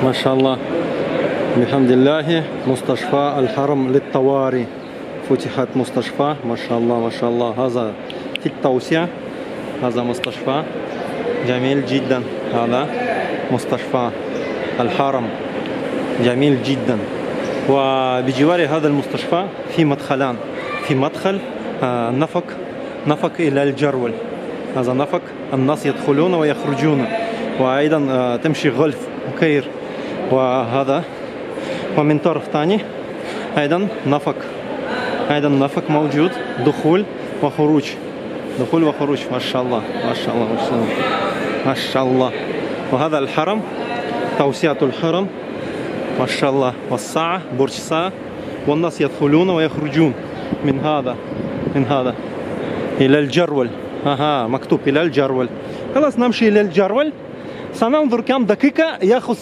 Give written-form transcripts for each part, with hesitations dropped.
ما شاء الله بحمد الله. مستشفى الحرم للطوارئ فتحت مستشفى، ما شاء الله ما شاء الله. هذا في التوسعة، هذا مستشفى جميل جدا. هذا مستشفى الحرم جميل جدا. وبجوار هذا المستشفى في مدخلان، في مدخل نفق إلى الجرول. هذا نفق الناس يدخلون ويخرجون، وأيضا تمشي غلف وكير. وهذا ومن طرف ثاني أيضا نفق موجود، دخول وخروج، دخول وخروج. ما شاء الله ما شاء الله ما شاء الله ما شاء الله. وهذا الحرم، توسعة الحرم ما شاء الله. والساعة، برج الساعة، والناس يدخلون ويخرجون من هذا إلى الجرول. مكتوب إلى الجرول. خلاص نمشي إلى الجرول. سننظر كم دقيقة يأخذ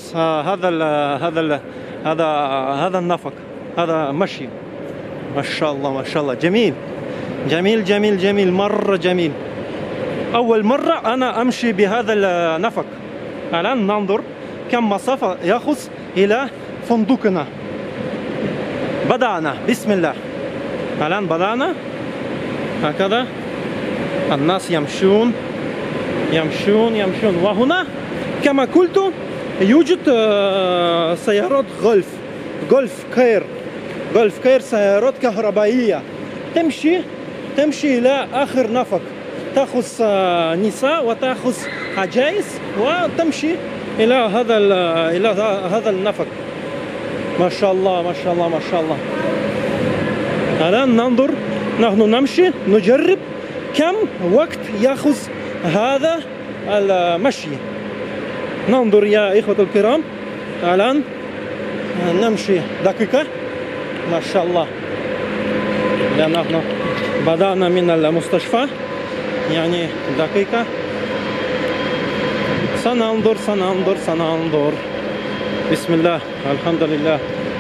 هذا النفق، هذا مشي. ما شاء الله ما شاء الله. جميل جميل جميل جميل، مرة جميل. أول مرة أنا أمشي بهذا النفق. الآن ننظر كم مسافة يأخذ إلى فندقنا. بدأنا بسم الله. الآن بدأنا هكذا، الناس يمشون يمشون يمشون. وهنا كما قلت يوجد سيارات غولف كير، سيارات كهربائية تمشي إلى آخر نفق، تأخذ نساء وتأخذ عجائز وتمشي إلى هذا النفق. ما شاء الله ما شاء الله ما شاء الله. الآن ننظر، نحن نمشي نجرب كم وقت يأخذ هذا المشي. ننظر يا إخوة الكرام. الآن نمشي دقيقة. ما شاء الله. لأن نحن بدأنا من المستشفى، يعني دقيقة. سننظر. بسم الله، الحمد لله.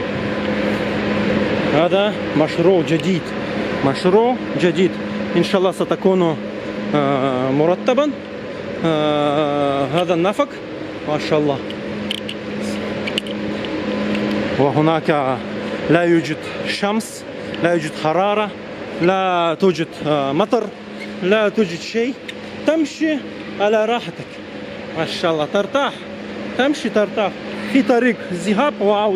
هذا مشروع جديد إن شاء الله ستكون مرتبا. هذا النفق ما شاء الله. وهناك لا يوجد شمس، لا يوجد حرارة، لا توجد مطر، لا توجد شيء. تمشي على راحتك. ما شاء الله، ترتاح، تمشي ترتاح في طريق ذهاب وعودة.